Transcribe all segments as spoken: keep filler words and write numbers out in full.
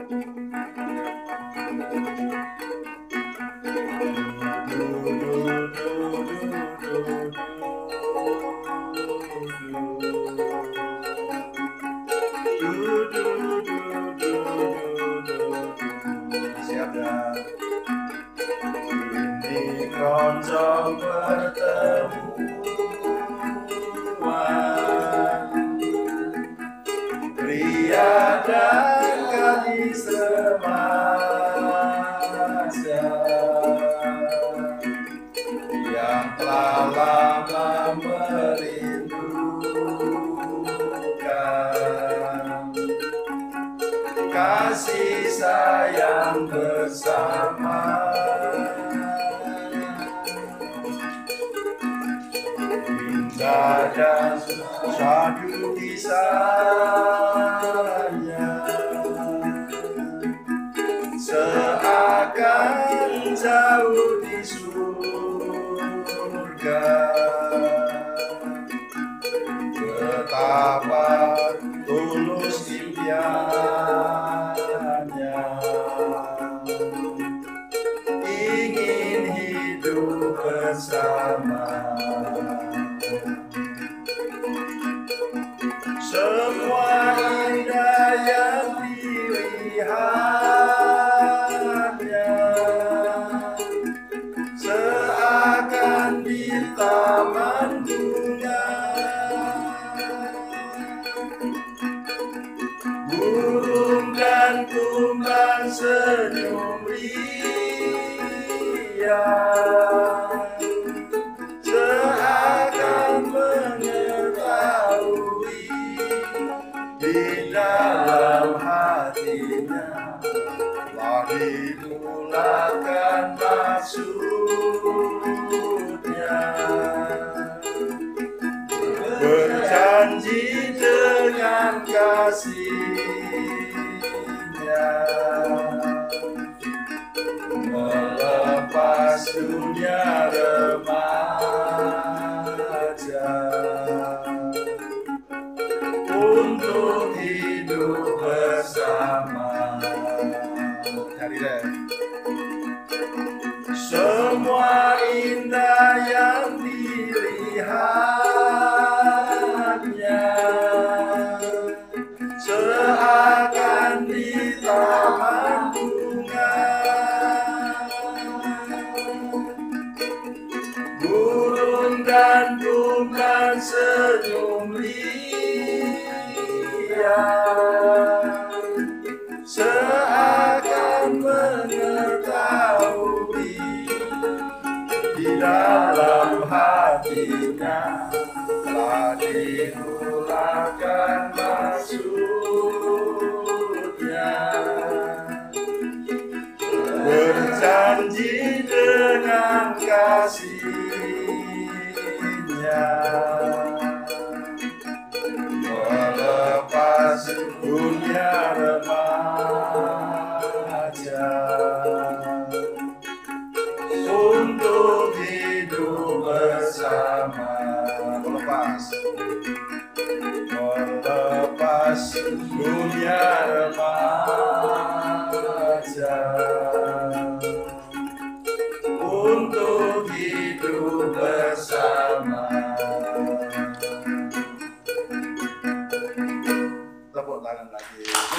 Konco pertemuan pria dan gadis remaja yang telah lama merindukan kasih sayang bersama. Dan satu kisahnya seakan jauh di surga, betapa tulus impiannya ingin hidup bersama. Semua indah yang dilihatnya seakan di taman bunga, burung dan kumbang senyum riang seakan mengetahui di dalam hatinya telah dimulakan maksudnya, berjanji dengan kasihnya melepas dunia remaja untuk hidup bersama. Cari deh. Semua indah yang dilihatnya seakan di taman bunga, burung dan kumbang senyum seakan mengetahui di dalam hatinya telah dimulakan maksudnya, berjanji dengan kasihnya melepas dunia remaja untuk hidup bersama. Melepas melepas dunia remaja untuk hidup bersama. Tepuk tangan lagi.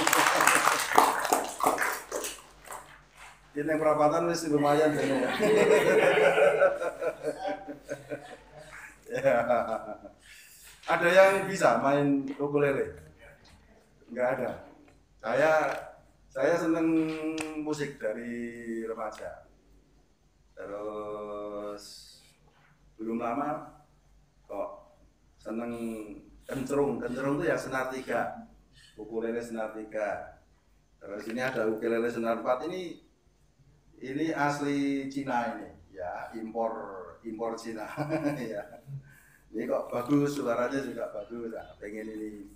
Ini yang perapatan masih lumayan ya. Ya. Ada yang bisa main ukulele? Enggak ada. Saya saya seneng musik dari remaja. Terus belum lama kok seneng kencerung. Kencerung itu ya senar tiga. Ukulele senar tiga. Terus ini ada ukulele senar empat. Ini ini asli Cina ini, ya, impor impor Cina. Ya. Ini kok bagus, suaranya juga bagus. Nah, pengen ini.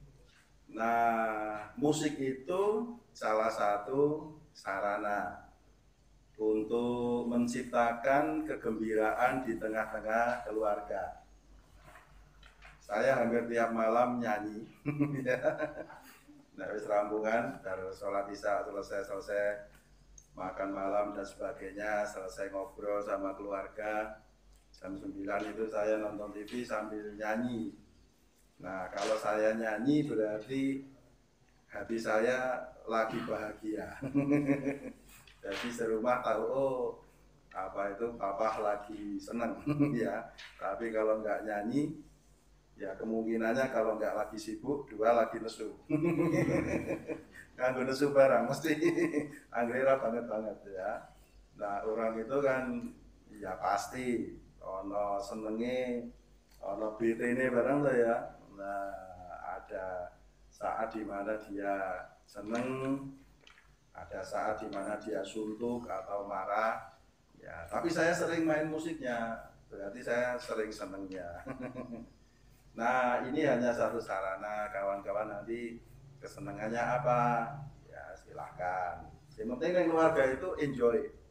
Nah, musik itu salah satu sarana untuk menciptakan kegembiraan di tengah-tengah keluarga. Saya hampir tiap malam nyanyi. Nah, wis rampungan, dari sholat isya selesai-selesai, makan malam dan sebagainya, selesai ngobrol sama keluarga, jam sembilan itu saya nonton T V sambil nyanyi. Nah, kalau saya nyanyi berarti hati saya lagi bahagia. Jadi serumah tahu, oh apa itu papa lagi seneng ya. Tapi kalau nggak nyanyi, ya kemungkinannya kalau nggak lagi sibuk, dua lagi nesu. Kanggo nesu barang mesti anggera banget banget ya. Nah orang itu kan ya pasti ono senenge, ono bete ini barang tuh ya. Nah ada saat dimana dia seneng, ada saat dimana dia suntuk atau marah. Ya, tapi saya sering main musiknya, berarti saya sering senengnya. Nah, ini hanya satu sarana, kawan-kawan nanti kesenangannya apa? Ya, silahkan. Yang penting yang keluarga itu enjoy.